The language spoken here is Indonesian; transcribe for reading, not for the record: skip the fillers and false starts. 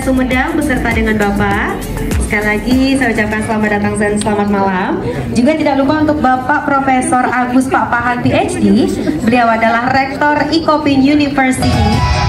Sumedang beserta dengan Bapak. Sekali lagi saya ucapkan selamat datang dan selamat malam. Juga tidak lupa untuk Bapak Profesor Agus Pak Pahan PhD. Beliau adalah Rektor Icopin University.